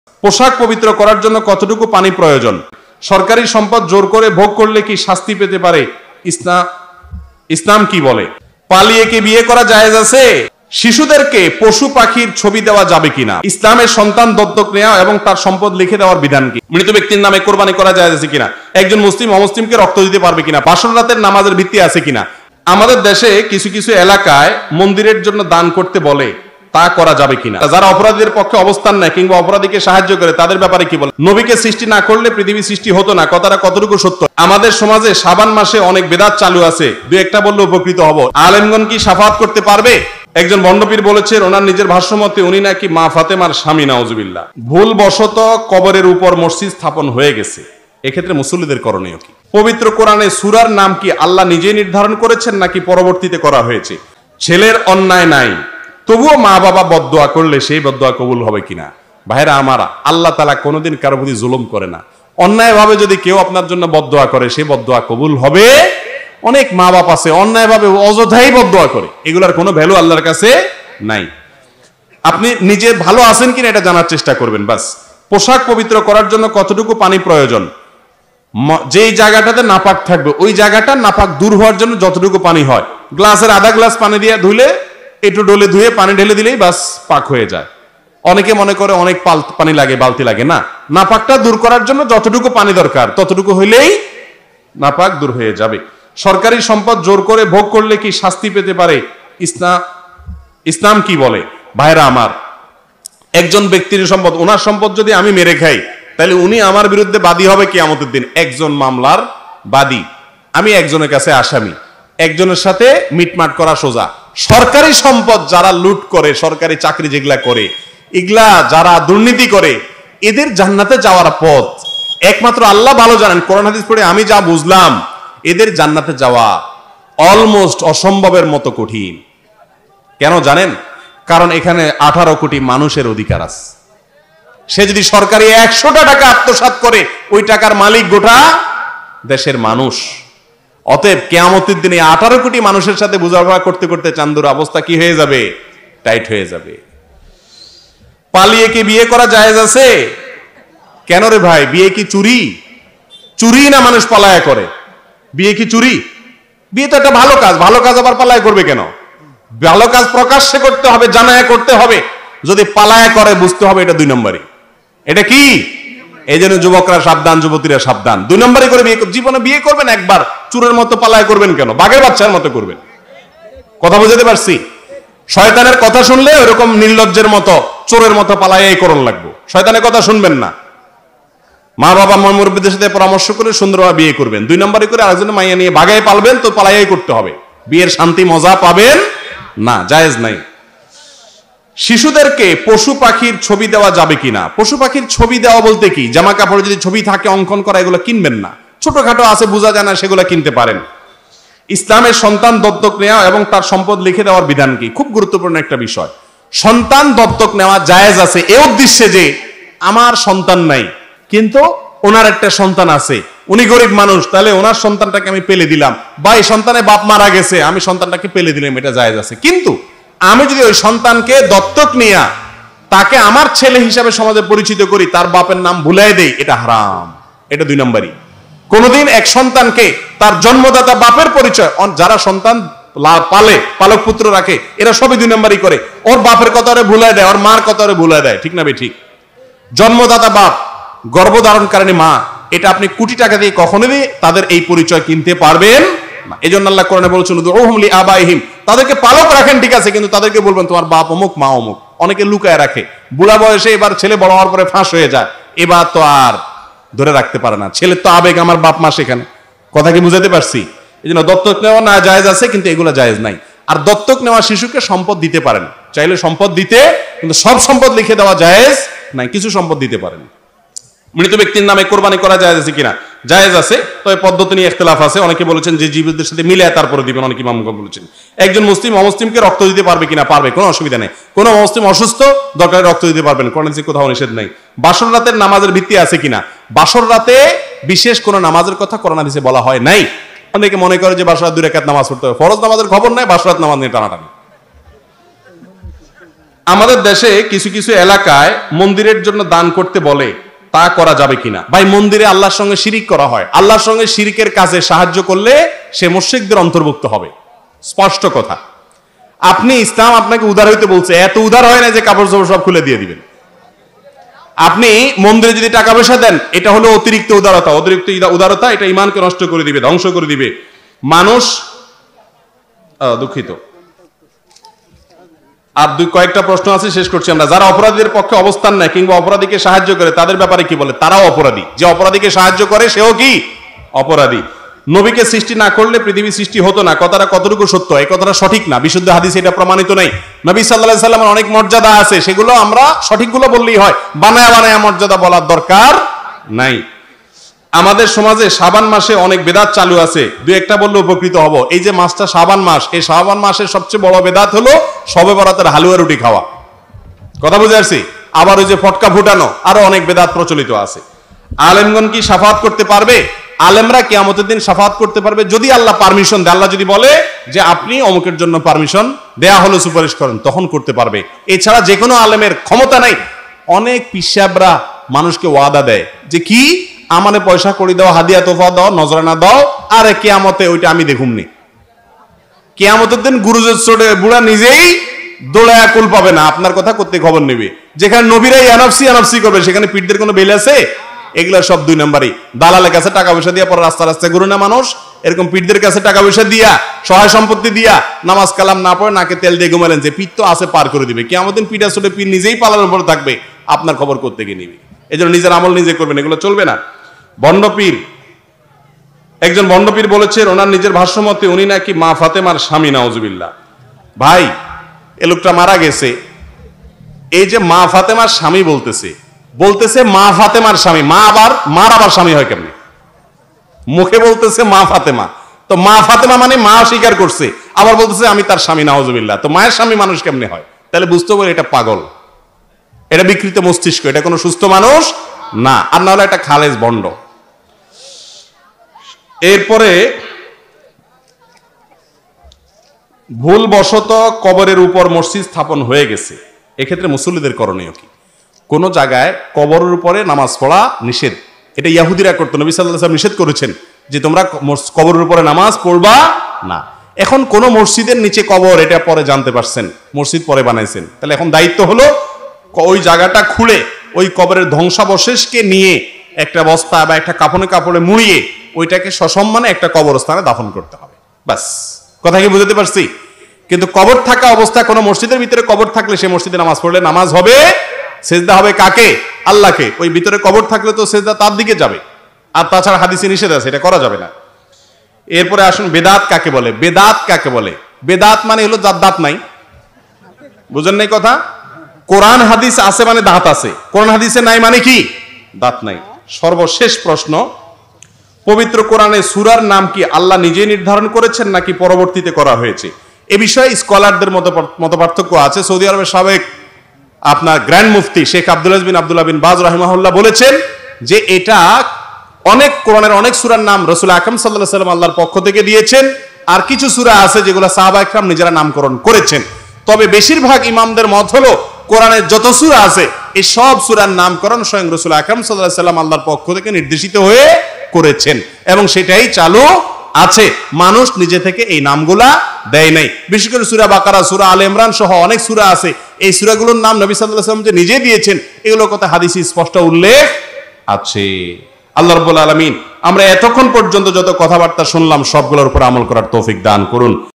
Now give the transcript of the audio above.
পোশাক পবিত্র করার জন্য কতটুকু পানি প্রয়োজন? সরকারি সম্পদ জোর করে ভোগ করলে কি শাস্তি পেতে পারে? ইসলাম কি বলে? পালিয়ে কি বিয়ে করা জায়েজ আছে? শিশুদেরকে পশু পাখির ছবি দেওয়া যাবে কিনা? ইসলামের সন্তান দত্তক নেওয়া এবং তার সম্পদ লিখে দেওয়ার বিধান কি? মৃত ব্যক্তির নামে কোরবানি করা জায়েজ আছে কিনা? একজন মুসলিম অমুসলিমকে রক্ত দিতে পারবে কিনা? বাসর রাতের নামাজের ভিত্তি আছে কিনা? আমাদের দেশে কিছু কিছু এলাকায় মন্দিরের জন্য দান করতে বলে, তা করা যাবে কিনা? যারা অপরাধীদের পক্ষে অবস্থান নেয় কিংবা অপরাধীকে সাহায্য করে তাদের ব্যাপারে কি বলে? নবীকে সৃষ্টি না করলে পৃথিবী সৃষ্টি হতো না, কথাটা কতটুকু সত্য? আমাদের সমাজে শাবান মাসে অনেক বেদাত চালু আছে, দুই একটা বললে উপকৃত হব। আলেমগণ কি শাফাআত করতে পারবে? একজন বন্ডপীর বলেছেন ওনার নিজের ভাষ্যমতে উনি নাকি মা ফাতেমার স্বামী, নাউজুবিল্লাহ। ভুলবশত কবরের উপর মসজিদ স্থাপন হয়ে গেছে, এক্ষেত্রে মুসল্লিদের করণীয় কি? পবিত্র কোরআনে সূরার নাম কি আল্লাহ নিজেই নির্ধারণ করেছেন নাকি পরবর্তীতে করা হয়েছে? ছেলের অন্যায় নাই, তবুও মা বাবা বদদোয়া করলে সেই বদদোয়া কবুল হবে কিনা? ভাইরা আমার, আল্লাহ তাআলা কোনোদিন কারো প্রতি জুলুম করে না। অন্যায় ভাবে যদি কেউ আপনার জন্য বদদোয়া করে সেই বদদোয়া কবুল হবে। অনেক মা বাপ আছে অন্যায় ভাবে অযথাই বদদোয়া করে, এগুলার কোনো ভ্যালু আল্লাহর কাছে নাই। আপনি নিজে ভালো আছেন কিনা এটা জানার চেষ্টা করবেন বাস। পোশাক পবিত্র করার জন্য কতটুকু পানি প্রয়োজন? যেই জায়গাটাতে নাপাক থাকবে ওই জায়গাটা নাপাক দূর হওয়ার জন্য যতটুকু পানি হয়, গ্লাসের আধা গ্লাস পানি দিয়ে ধুলে, একটু ডলে ধুয়ে পানি ঢেলে দিলেই বাস পাক হয়ে যায়। অনেকে মনে করে অনেক পানি লাগে, বালতি লাগে না। নাপাকটা দূর করার জন্য যতটুকু পানি দরকার ততটুকু হইলেই নাপাক দূর হয়ে যাবে। সরকারি সম্পদ জোর করে ভোগ করলে কি শাস্তি পেতে পারে? ইসলাম কি বলে? ভাইরা আমার, একজন ব্যক্তির সম্পদ, ওনার সম্পদ যদি আমি মেরে খাই তাহলে উনি আমার বিরুদ্ধে বাদী হবে কিয়ামতের দিন। একজন মামলার বাদী, আমি একজনের কাছে আসামি, একজনের সাথে মিটমাট করা সোজা। সরকারি সম্পদ যারা লুট করে, সরকারি চাকরি যেগুলা করে, এগুলা যারা দুর্নীতি করে, এদের জান্নাতে যাওয়ার পথ একমাত্র আল্লাহ ভালো জানেন। কোরআন হাদিস পড়ে আমি যা বুঝলাম, এদের জান্নাতে যাওয়া অলমোস্ট অসম্ভবের মতো কঠিন। কেন জানেন? কারণ এখানে 18 কোটি মানুষের অধিকার আছে। সে যদি সরকারি 100টা টাকা আত্মসাৎ করে, ওই টাকার মালিক গোটা দেশের মানুষ। অতএব কিয়ামতের দিনে 18 কোটি মানুষের সাথে বোঝাপড়া করতে করতে চান্দুর অবস্থা কি হয়ে যাবে? টাইট হয়ে যাবে। পালিয়ে কি বিয়ে করা জায়েজ আছে? কেন রে ভাই, বিয়ে কি চুরি? চুরি না মানুষ পালায়া করে? বিয়ে কি চুরি? বিয়ে তো একটা ভালো কাজ, ভালো কাজ আবার পালায়া করবে কেন? ভালো কাজ প্রকাশ্যে করতে হবে, জানায়া করতে হবে। যদি পালায়া করে বুঝতে হবে এটা 2 নম্বরই। এটা কি? এই জন্য যুবকরা সাবধান, যুবতীরা সাবধান। 2 নম্বরই করে বিয়ে, জীবনে বিয়ে করবেন একবার, চুরের মতো পালায়া করবেন কেন? বাঘের বাচ্চার মতো করবেন। কথা বুঝাতে পারছি? শয়তানের কথা শুনলে ওরকম নির্লজ্জের মতো চোরের মতো পালায়াই করণ লাগবে। শয়তানের কথা শুনবেন না। মা বাবা মুরব্বিদের সাথে পরামর্শ করে সুন্দরভাবে বিয়ে করবেন। 2 নম্বরই করে আরেকজনের মাইয়া নিয়ে বাগায় পালবেন তো পালায়াই করতে হবে। বিয়ের শান্তি মজা পাবেন না, জায়েজ নাই। শিশুদেরকে পশু পাখির ছবি দেওয়া যাবে কিনা? পশু পাখির ছবি দেওয়া বলতে কি? জামা কাপড়ে যদি ছবি থাকে অঙ্কন করা, এগুলো কিনবেন না। ছোটখাটো আছে বোঝা যায় না, সেগুলো কিনতে পারেন। ইসলামের সন্তান দত্তক নেওয়া এবং তার সম্পদ লিখে দেওয়ার বিধান কি? খুব গুরুত্বপূর্ণ একটা বিষয়। সন্তান দত্তক নেওয়া জায়েজ আছে এ উদ্দেশ্যে যে আমার সন্তান নাই কিন্তু ওনার একটা সন্তান আছে, উনি গরিব মানুষ, তাহলে ওনার সন্তানটাকে আমি পেলে দিলাম, বা এই সন্তানের বাপ মারা গেছে আমি সন্তানটাকে পেলে দিলাম, এটা জায়েজ আছে। কিন্তু আমি যদি ওই সন্তানকে দত্তক নিয়ে তাকে আমার ছেলে হিসাবে সমাজে পরিচিত করি, তার বাপের নাম ভুলাই দেই, এটা হারাম। এটা 2 নম্বরই। কোনদিন এক সন্তানকে তার জন্মদাতা বাপের পরিচয়, যারা সন্তান পালে, পালক পুত্র রাখে, এরা সবই 2 নম্বরই করে। ওর বাপের কথারে ভুলাই দেয়, ওর মার কথারে ভুলাই দেয়। ঠিক না ভাই? ঠিক। জন্মদাতা বাপ, গর্ভধারণকারিণী মা, এটা আপনি কোটি টাকা দিয়ে কখনোই তাদের এই পরিচয় কিনতে পারবেন না। এই জন্য আল্লাহ কোরআনে বলেছেন উদউহুম লিআবাইহিম, তাদেরকে পালক রাখেন ঠিক আছে, কিন্তু তাদেরকে বলবেন তোমার বাপ অমুক মা অমুক। অনেকে লুকায় রাখে, বুড়া বয়সে এবার ছেলে বড় হওয়ার পরে ফাঁস হয়ে যায়, এবার তো আর ধরে রাখতে পারে না। ছেলের তো আবেগ, আমার বাপ মা সেখানে। কথা কি বুঝাতে পারছি? এই জন্য দত্তক নেওয়া না জায়েজ আছে, কিন্তু এগুলো জায়েজ নাই। আর দত্তক নেওয়া শিশুকে সম্পদ দিতে পারেন, চাইলে সম্পদ দিতে, কিন্তু সব সম্পদ লিখে দেওয়া জায়েজ নাই, কিছু সম্পদ দিতে পারেন। মৃত ব্যক্তির নামে কোরবানি করা জায়েজ আছে কিনা? জায়েজ আছে, তবে পদ্ধতি নিয়ে ইখতিলাফ আছে। অনেকে বলেছেন যে জীবদের সাথে মিলে তারপরে দিবেন, অনেকে ইমামগণ বলেছেন। একজন মুসলিম অমুসলিমকে রক্ত দিতে পারবে কিনা? পারবে, কোনো অসুবিধা নেই। কোনো মুসলিম অসুস্থ দরকারে রক্ত দিতে পারবেন, কোরআনে কোথাও নিষেধ নাই। বাসর রাতের নামাজের ভিত্তি আছে কিনা? বাসর রাতে বিশেষ কোনো নামাজের কথা কোরআন হাদিসে বলা হয় নাই। অনেকে মনে করে যে বাসর রাত 2 রাকাত নামাজ পড়তে হবে, ফরজ নামাজের খবর নাই, বাসর রাত নামাজ নিয়ে টানাটানি। আমাদের দেশে কিছু কিছু এলাকায় মন্দিরের জন্য দান করতে বলে, তা করা যাবে কিনা? ভাই, মন্দিরে আল্লাহর সঙ্গে শিরিক করা হয়, আল্লাহর সঙ্গে শিরিকের কাজে সাহায্য করলে সে মুশরিকদের অন্তর্ভুক্ত হবে, স্পষ্ট কথা। আপনি, ইসলাম আপনাকে উদার হইতে বলছে, এত উদার হয় না যে কাপড় চোপড় সব খুলে দিয়ে দিবেন। আপনি মন্দিরে যদি টাকা পয়সা দেন, এটা হলো অতিরিক্ত উদারতা। অতিরিক্ত উদারতা এটা ঈমানকে নষ্ট করে দিবে, ধ্বংস করে দিবে মানুষ। দুঃখিত, আর কয়েকটা প্রশ্ন আছে, শেষ করছি আমরা। যারা অপরাধীদের পক্ষে অবস্থান নেয় কিংবা অপরাধীকে সাহায্য করে তাদের ব্যাপারে কি বলে? তারাও অপরাধী। যে অপরাধীকে সাহায্য করে সেও কি অপরাধী। নবীকে সৃষ্টি না করলে পৃথিবী সৃষ্টি হতো না, কথাটা কতটুকু সত্য? এই কথাটা সঠিক না, বিশুদ্ধ হাদিসে এটা প্রমাণিত নেই। নবী সাল্লাল্লাহু আলাইহি সাল্লামের অনেক মর্যাদা আছে, সেগুলো আমরা সঠিকগুলো বললেই হয়, বানায়া বানায়া মর্যাদা বলার দরকার নাই। আমাদের সমাজে শাবান মাসে অনেক বেদাত চালু আছে, দুই একটা বললে উপকৃত হব। এই যে মাসটা শাবান মাস, এই শাবান মাসের সবচেয়ে বড় বেদাত হলো শবে বরাতের হালুয়া রুটি খাওয়া। কথা বুঝে আসছি? আবার ওই যে ফটকা ফুটানো, আরো অনেক বেদাত প্রচলিত আছে। আলেমগণ কি শাফাআত করতে পারবে? আলেমরা কিয়ামতের দিন শাফাআত করতে পারবে যদি আল্লাহ পারমিশন দেয়। আল্লাহ যদি বলে যে আপনি অমুকের জন্য পারমিশন দেয়া হলো, সুপারিশ করেন, তখন করতে পারবে। এছাড়া যে কোনো আলেমের ক্ষমতা নাই। অনেক পিশাবরা মানুষকে ওয়াদা দেয় যে কি, আমারে পয়সা করি দাও, হাদিয়া তোফা দাও, নজরানা দাও, আরে কিয়ামতে ওইটা আমি দেখুমনি। কিয়ামতের দিন গুরুজের চোটে বুড়া নিজেই দৌড়ায়া কুল পাবে না, আপনার কথা করতে খবর নেবে। যেখানে নবীরাই এনফসি এনফসি করবে, সেখানে পিঠদের কোনো বেল আছে? এগুলা সব দুই নম্বরই। দালালের কাছে টাকা পয়সা দিয়া পরে রাস্তা রাস্তায় ঘুরে না মানুষ, এরকম পিঠদের কাছে টাকা পয়সা দিয়া, সহায় সম্পত্তি দিয়া, নামাজ কালাম না পড়ে নাকে তেল দিয়ে ঘুমালেন যে পিঠ তো আছে, পার করে দিবে। কিয়ামতের দিন পিঠা চোটে পিঠ নিজেই পালার উপরে থাকবে, আপনার খবর করতে গিয়ে নিবে। এই জন্য নিজের আমল নিজে করবেন, এগুলো চলবে না। ভণ্ডপীর, একজন ভণ্ডপীর বলেছেন ওনার নিজের ভাষ্যমতে উনি নাকি মা ফাতেমার স্বামী। নাউজুবিল্লাহ। ভাই, এ লোকটা মারা গেছে, এই যে মা ফাতেমার স্বামী বলতেছে মা ফাতেমার স্বামী, মার আবার স্বামী হয় কেমনে? মুখে বলতেছে মা ফাতেমা, তো মা ফাতেমা মানে মা স্বীকার করছে, আবার বলতেছে আমি তার স্বামী। নাউজুবিল্লাহ। তো মায়ের স্বামী মানুষ কেমনে হয়? তাহলে বুঝতে হবে এটা পাগল, এটা বিকৃত মস্তিষ্ক, এটা কোনো সুস্থ মানুষ না, আর না হলে একটা খালেজ ভণ্ড। এরপরে ভুলবশত কবরের উপর মসজিদ স্থাপন হয়ে গেছে, এক্ষেত্রে মুসল্লিদের করণীয় কি? কোন জায়গায় কবরের উপরে নামাজ পড়া নিষেধ, এটা ইহুদিরা করতো। নবী সাল্লাল্লাহু আলাইহি ওয়াসাল্লাম নিষেধ করেছেন যে তোমরা কবরের উপরে নামাজ পড়বা না। এখন কোন মসজিদের নিচে কবর, এটা পরে জানতে পারছেন, মসজিদ পরে বানাইছেন, তাহলে এখন দায়িত্ব হলো ওই জায়গাটা খুলে ওই কবরের ধ্বংসাবশেষকে নিয়ে একটা বস্তা বা একটা কাপড়ে মুড়িয়ে ওইটাকে সসম্মানে একটা কবরস্থানে দাফন করতে হবে। বাস, কথা কি বুঝতে পারছি? কিন্তু কবর থাকা অবস্থায় কোনো মসজিদের ভিতরে কবর থাকলে সে মসজিদে নামাজ পড়লে নামাজ হবে, সেজদা হবে কাকে? আল্লাহকে। ওই ভিতরে কবর থাকলে তো সেজদা তার দিকে যাবে, আর তাছাড়া হাদিসে নিষেধ আছে, এটা করা যাবে না। এরপরে আসুন, বেদাত কাকে বলে? বেদাত কাকে বলে? বেদাত মানে হলো যার দাঁত নাই। বুঝেন নাই কথা? কোরআন হাদিস আছে মানে দাঁত আছে, কোরআন হাদিসে নাই মানে কি? দাঁত নাই। সর্বশেষ প্রশ্ন, পবিত্র কোরআনে সূরার নাম কি আল্লাহ নিজে নির্ধারণ করেছেন নাকি পরবর্তীতে করা হয়েছে? এ বিষয়ে স্কলারদের মত পার্থক্য আছে। সৌদি আরবের সাবেক আপনার গ্র্যান্ড মুফতি শেখ আব্দুল্লাহ বিন বাজ রাহিমাহুল্লাহ বলেছেন যে এটা অনেক কোরআনের অনেক সূরার নাম রাসূল আকরাম সাল্লাল্লাহু আলাইহি ওয়াসাল্লাম আল্লাহর পক্ষ থেকে দিয়েছেন, আর কিছু সূরা আছে যেগুলো সাহাবা একরাম নিজেরা নামকরণ করেছেন। তবে বেশিরভাগ ইমামদের মত হলো কোরআনের যত সূরা আছে এই সব সূরার নামকরণ স্বয়ং রাসূল আকরাম সাল্লাল্লাহু আলাইহি ওয়াসাল্লাম আল্লাহর পক্ষ থেকে নির্দেশিত হয়ে করেছেন, এবং সেটাই চালু আছে। মানুষ নিজে থেকে এই নামগুলা দেয় নাই। বিশেষ করে সূরা বাকারা, সূরা আলে ইমরান সহ অনেক সূরা আছে, এই সূরাগুলোর নাম নবী সাল্লাল্লাহু আলাইহি ওয়াসাল্লাম যে নিজে দিয়েছেন, এগুলোর কথা হাদিসে স্পষ্ট উল্লেখ আছে। আল্লাহ রাব্বুল আলামিন আমরা এতক্ষণ পর্যন্ত যত কথাবার্তা শুনলাম সবগুলোর উপর আমল করার তৌফিক দান করুন।